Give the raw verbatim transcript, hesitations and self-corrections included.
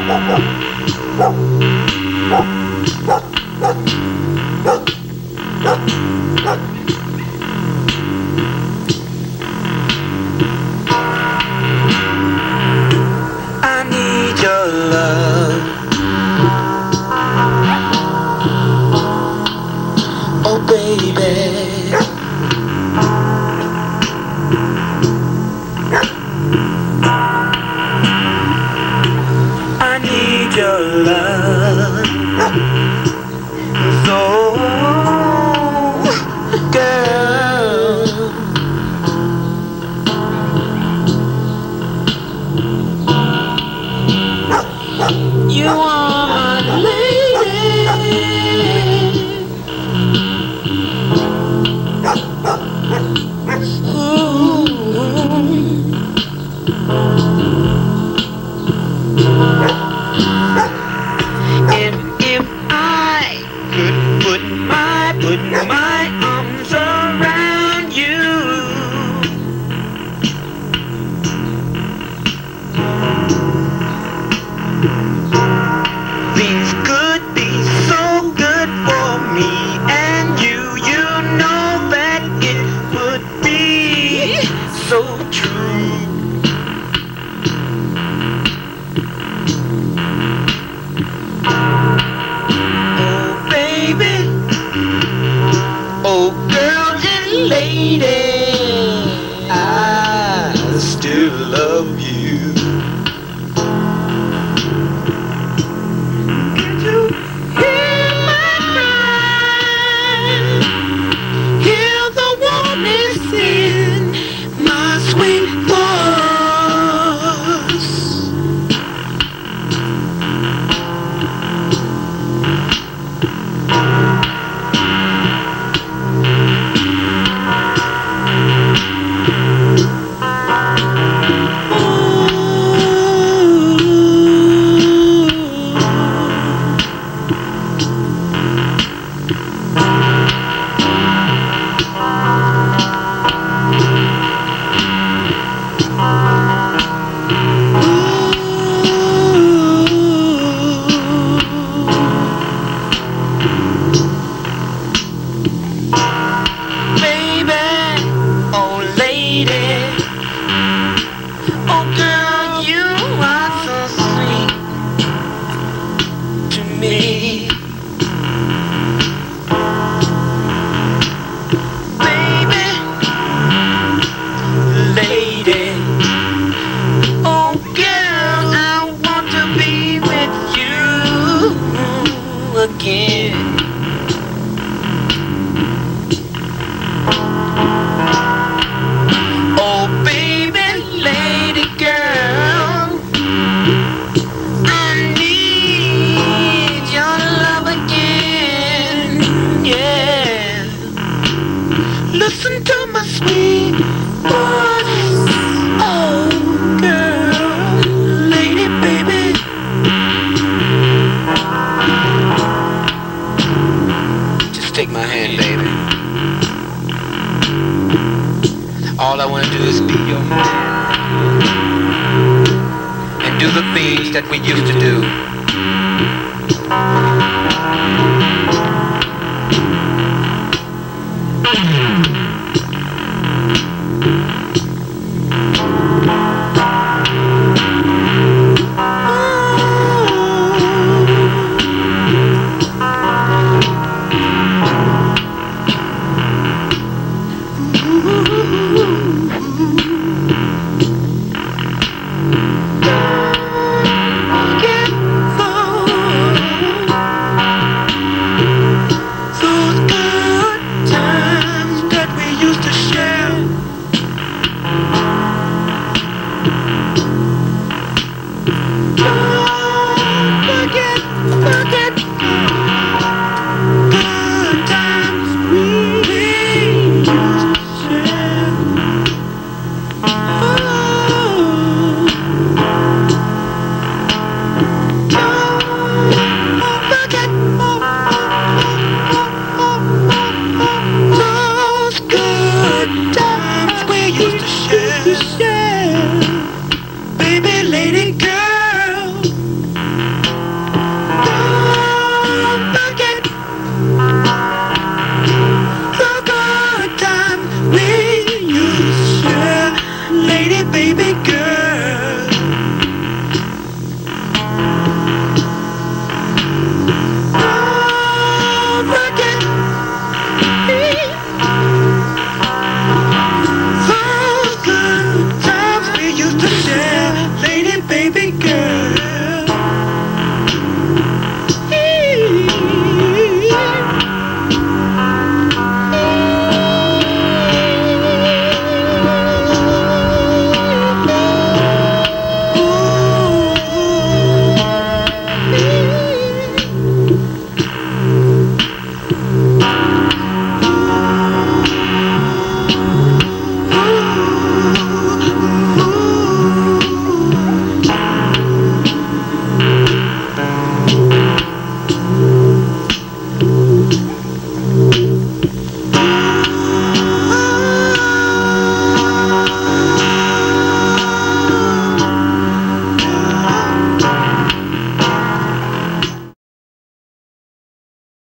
I need your love. Oh baby, I need your love. So, girl, you are my lady. Ooh. And if I could put my, put my arms around you, things could be so good for me and you. You know that it would be so true. Oh baby, oh girl and lady, I still love you. Can't you hear my cry? Hear the warmness in my sweet voice. Again. Oh baby, lady girl, I need your love again. Yeah, listen to my sweet voice. Oh girl, lady baby, take my hand, baby. All I want to do is be your man and do the things that we used to do. Baby, lady girl, baby girl.